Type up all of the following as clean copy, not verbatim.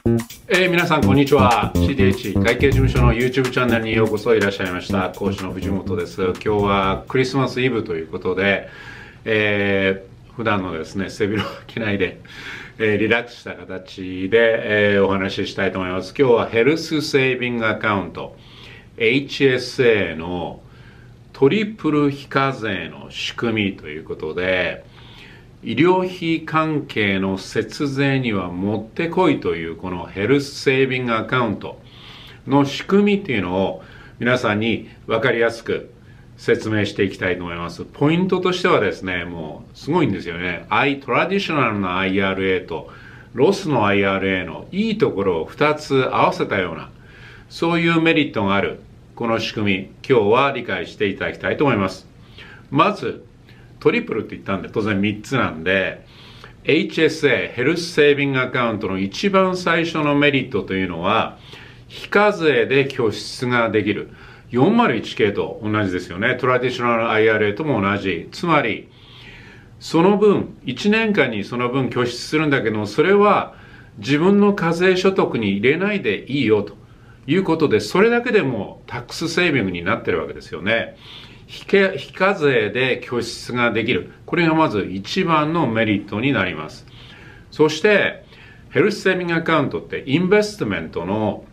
皆さんこんにちは。 CDH 会計事務所の YouTube チャンネルにようこそいらっしゃいました。講師の藤本です。今日はクリスマスイブということで、普段のですね背広着ないで、リラックスした形で、お話ししたいと思います。今日はヘルスセービングアカウント HSA のトリプル非課税の仕組みということで、医療費関係の節税にはもってこいというこのヘルスセービングアカウントの仕組みっていうのを皆さんに分かりやすく説明していきたいと思います。ポイントとしてはですね、もうすごいんですよね。トラディショナルな IRA とロスの IRA のいいところを2つ合わせたような、そういうメリットがあるこの仕組み、今日は理解していただきたいと思います。まずトリプルって言ったんで当然3つなんで、 HSA ヘルスセービングアカウントの一番最初のメリットというのは、非課税で拠出ができる。 401K と同じですよね。トラディショナル IRA とも同じ。つまりその分1年間にその分拠出するんだけども、それは自分の課税所得に入れないでいいよということで、それだけでもタックスセービングになってるわけですよね。非課税で拠出ができる。これがまず一番のメリットになります。そしてヘルスセービングアカウントってインベストメントの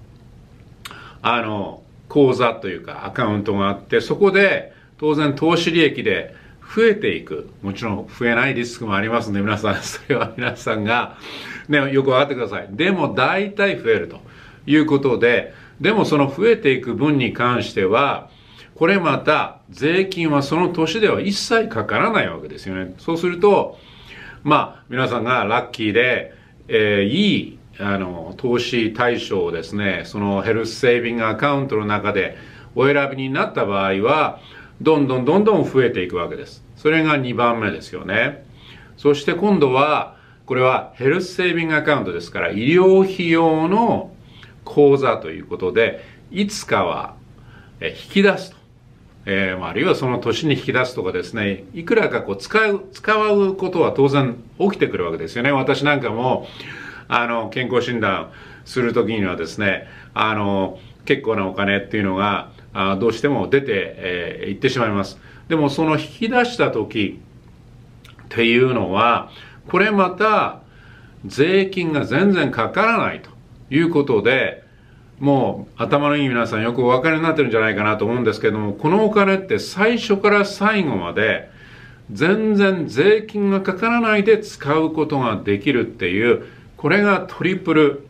口座というかアカウントがあって、そこで当然投資利益で増えていく。もちろん増えないリスクもありますので、皆さんそれは皆さんが、ね、よく分かってください。でも大体増えるということで、でもその増えていく分に関してはこれまた税金はその年では一切かからないわけですよね。そうすると皆さんがラッキーで、いい投資対象をですね、そのヘルスセービングアカウントの中でお選びになった場合はどんどん増えていくわけです。それが2番目ですよね。そして今度はこれはヘルスセービングアカウントですから、医療費用の口座ということで、いつかは引き出すと、あるいはその年に引き出すとかですね、いくらか使うことは当然起きてくるわけですよね。私なんかも健康診断するときにはですね、結構なお金っていうのがどうしても出ていってしまいます。でもその引き出した時っていうのは、これまた税金が全然かからないということで、もう頭のいい皆さんよくお分かりになってるんじゃないかなと思うんですけども、このお金って最初から最後まで全然税金がかからないで使うことができるっていう、これがトリプル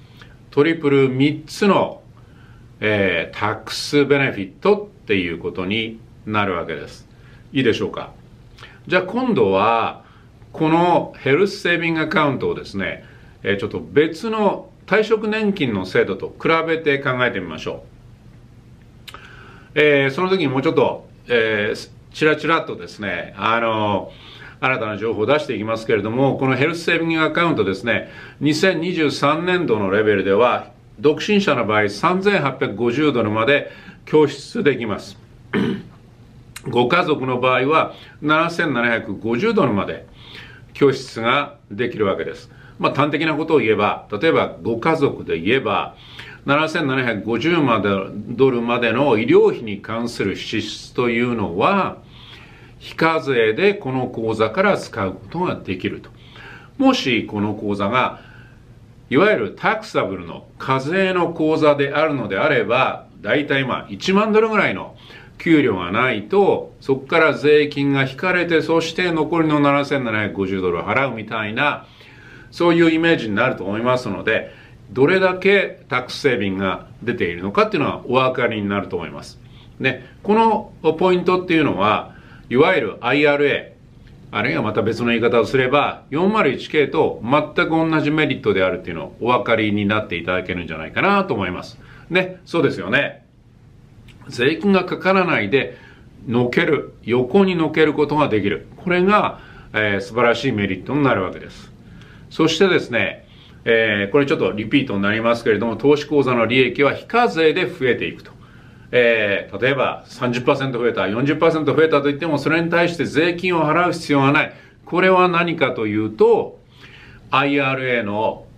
3つの、タックスベネフィットっていうことになるわけです。いいでしょうか。じゃあ今度はこのヘルスセービングアカウントをですね、ちょっと別の退職年金の制度と比べて考えてみましょう。その時にもうちょっと、ちらちらっとですね、新たな情報を出していきますけれども、このヘルスセービングアカウントですね、2023年度のレベルでは独身者の場合3850ドルまで拠出できます。ご家族の場合は7750ドルまで拠出ができるわけです。端的なことを言えば、例えばご家族で言えば7750ドルまでの医療費に関する支出というのは非課税でこの口座から使うことができると。もしこの口座がいわゆるタクサブルの課税の口座であるのであれば、だいたい1万ドルぐらいの給料がないと、そこから税金が引かれて、そして残りの7750ドルを払うみたいな、そういうイメージになると思いますので、どれだけタックスセービングが出ているのかっていうのはお分かりになると思います。で、このポイントっていうのは、いわゆる IRA、あるいはまた別の言い方をすれば 401K と全く同じメリットであるっていうのをお分かりになっていただけるんじゃないかなと思います。ね、そうですよね。税金がかからないで横にのけることができる。これが、素晴らしいメリットになるわけです。そしてですね、これちょっとリピートになりますけれども、投資口座の利益は非課税で増えていくと。例えば 30% 増えた、40% 増えたといっても、それに対して税金を払う必要がない。これは何かというと、IRA の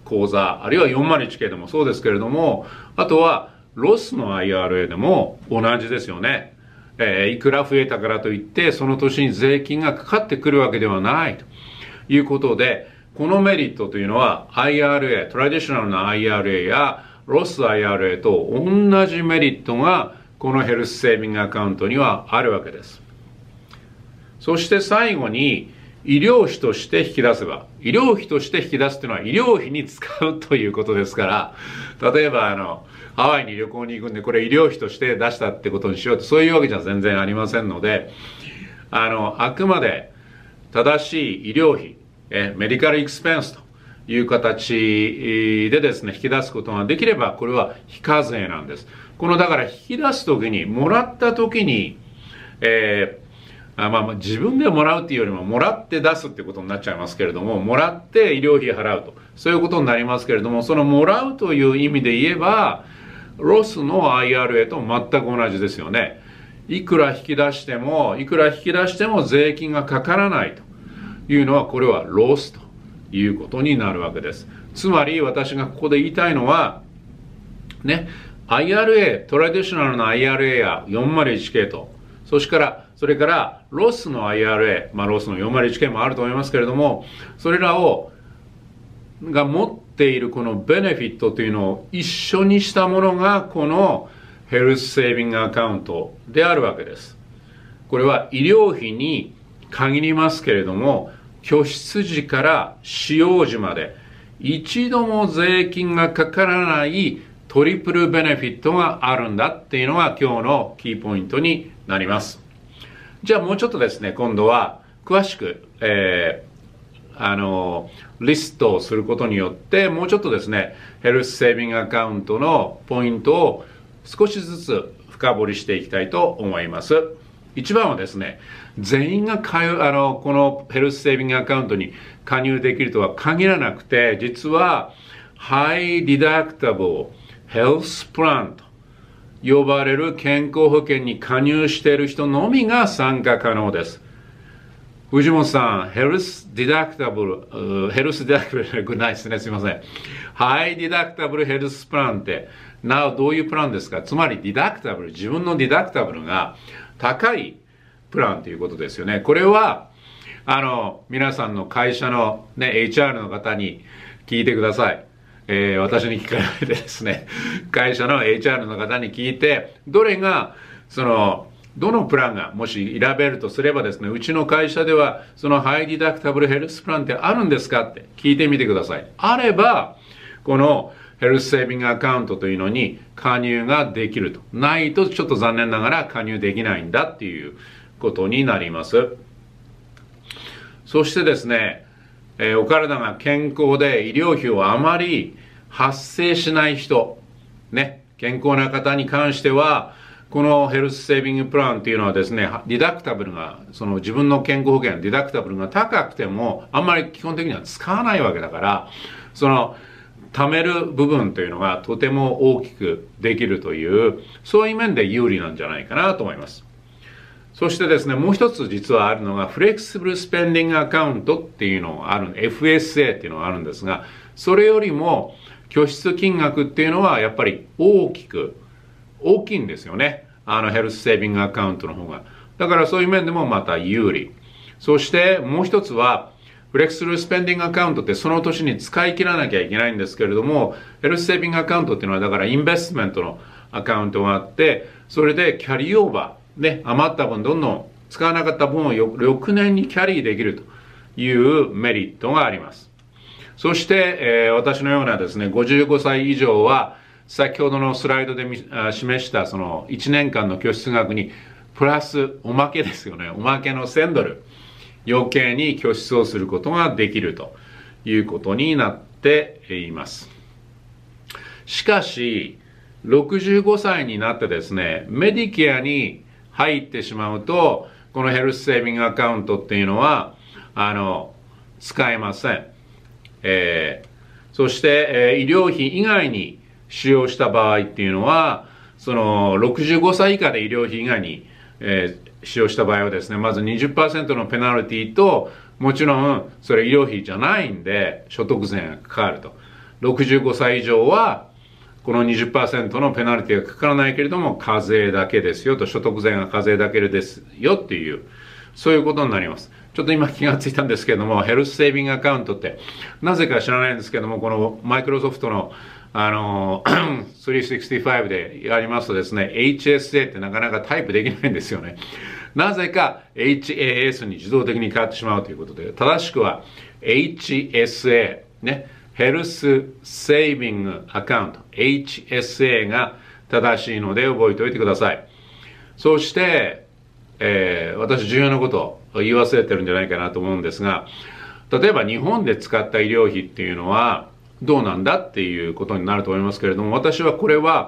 口座、あるいは 401K でもそうですけれども、あとはロスの IRA でも同じですよね。いくら増えたからといってその年に税金がかかってくるわけではないということで、このメリットというのは IRA、トラディショナルな IRA やロス IRA と同じメリットがこのヘルスセービングアカウントにはあるわけです。そして最後に医療費として引き出せば、医療費として引き出すというのは医療費に使うということですから、例えばハワイに旅行に行くんでこれ医療費として出したってことにしようと、そういうわけじゃ全然ありませんので、あくまで正しい医療費、メディカルエクスペンスという形でですね、引き出すことができれば、これは非課税なんです。だから引き出すときに、もらったときに、自分でもらうっていうよりも、もらって出すってことになっちゃいますけれども、もらって医療費払うと、そういうことになりますけれども、そのもらうという意味で言えば、ロスの IRA と全く同じですよね。いくら引き出しても税金がかからないというのは、これはロスということになるわけです。つまり私がここで言いたいのは、ね、IRA、トラディショナルな IRA や 401K と、それからロスの IRA、ロスの 401K もあると思いますけれども、それらが持っているこのベネフィットというのを一緒にしたものがこのヘルスセービングアカウントであるわけです。これは医療費に限りますけれども、拠出時から使用時まで一度も税金がかからないトリプルベネフィットがあるんだっていうのが今日のキーポイントになります。じゃあもうちょっとですね、今度は詳しく、リストをすることによってもうちょっとですね、ヘルスセービングアカウントのポイントを少しずつ深掘りしていきたいと思います。一番はですね、全員がこのヘルスセービングアカウントに加入できるとは限らなくて、実はハイディダクタブルヘルスプランと呼ばれる健康保険に加入している人のみが参加可能です。藤本さん、ヘルスディダクタブルないですね、すいません。ハイディダクタブルヘルスプランって、どういうプランですか？つまりディダクタブル、自分のディダクタブルが高いプランということですよね。これは、皆さんの会社のね、HR の方に聞いてください。私に聞かないでですね、会社の HR の方に聞いて、どのプランがもし選べるとすればですね、うちの会社ではそのハイディダクタブルヘルスプランってあるんですかって聞いてみてください。あれば、このヘルスセービングアカウントというのに加入ができると。ないとちょっと残念ながら加入できないんだっていうことになります。そしてですね、お体が健康で医療費をあまり発生しない人、ね、健康な方に関しては、このヘルスセービングプランっていうのはですね、ディダクタブルが、自分の健康保険、ディダクタブルが高くても、あんまり基本的には使わないわけだから、貯める部分というのがとても大きくできるという、そういう面で有利なんじゃないかなと思います。そしてですね、もう一つ実はあるのが、フレキシブルスペンディングアカウントっていうのがある、FSA っていうのがあるんですが、それよりも拠出金額っていうのはやっぱり大きいんですよね。ヘルスセービングアカウントの方が。だからそういう面でもまた有利。そしてもう一つは、フレキシブルスペンディングアカウントってその年に使い切らなきゃいけないんですけれども、ヘルスセービングアカウントっていうのはだからインベストメントのアカウントがあって、それでキャリーオーバー、ね、余った分どんどん使わなかった分を6年にキャリーできるというメリットがあります。そして、私のようなですね、55歳以上は、先ほどのスライドで示したその1年間の拠出額にプラスおまけですよね。おまけの1000ドル余計に拠出をすることができるということになっています。しかし65歳になってですね、メディケアに入ってしまうと、このヘルスセービングアカウントっていうのは使えません。そして、医療費以外に使用した場合っていうのは、65歳以下で医療費以外に、使用した場合はですね、まず 20% のペナルティと、もちろんそれ医療費じゃないんで所得税がかかると。 65歳以上は、この 20% のペナルティがかからないけれども、課税だけですよと、所得税が課税だけですよっていう、そういうことになります。ちょっと今気がついたんですけども、ヘルスセービングアカウントって、なぜか知らないんですけども、このマイクロソフトの365でやりますとですね、HSA ってなかなかタイプできないんですよね。なぜか HAS に自動的に変わってしまうということで、正しくは HSA、ね、ヘルスセービングアカウント、HSA が正しいので覚えておいてください。そして、私重要なことを言い忘れてるんじゃないかなと思うんですが、例えば日本で使った医療費っていうのはどうなんだっていうことになると思いますけれども、私はこれは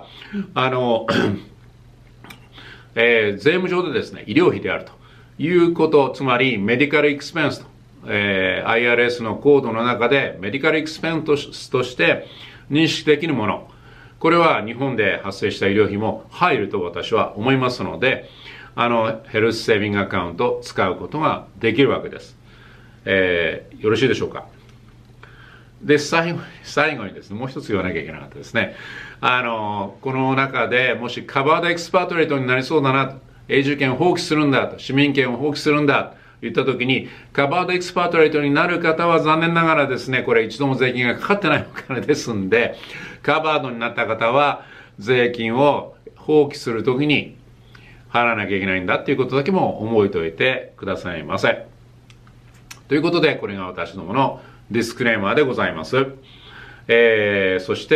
税務上でですね、医療費であるということ、つまりメディカルエクスペンスと、IRS のコードの中でメディカルエクスペンスとして認識できるもの、これは日本で発生した医療費も入ると私は思いますので、ヘルスセービングアカウントを使うことができるわけです。よろしいでしょうか。で、最後にですね、もう一つ言わなきゃいけなかったですね。この中でもしカバードエクスパートレートになりそうだなと、永住権を放棄するんだと、市民権を放棄するんだと言ったときに、カバードエクスパートレートになる方は残念ながらですね、これ一度も税金がかかってないお金ですんで、カバードになった方は税金を放棄するときに払わなきゃいけないんだということだけも覚えておいてくださいませ。ということで、これが私どものディスクレーマーでございます。そして、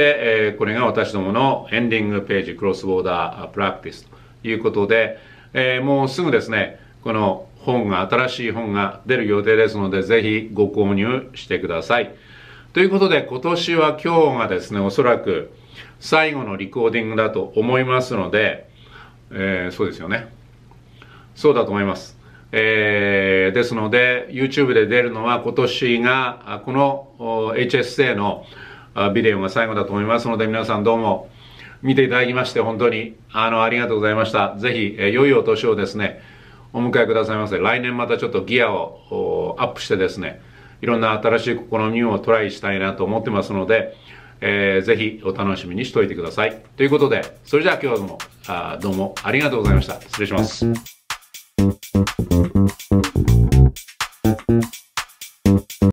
これが私どものエンディングページ、クロスボーダープラクティスということで、もうすぐですね、この新しい本が出る予定ですので、ぜひご購入してください。ということで、今年は今日がですね、おそらく最後のリコーディングだと思いますので、そうですよね。そうだと思います。ですので YouTube で出るのは今年がこの HSA のビデオが最後だと思いますので、皆さんどうも見ていただきまして本当にありがとうございました。ぜひ良いお年をですねお迎えくださいませ。来年またちょっとギアをアップしてですね、いろんな新しい試みをトライしたいなと思ってますので、ぜひお楽しみにしておいてください。ということで、それじゃあ今日もどうもありがとうございました。失礼します。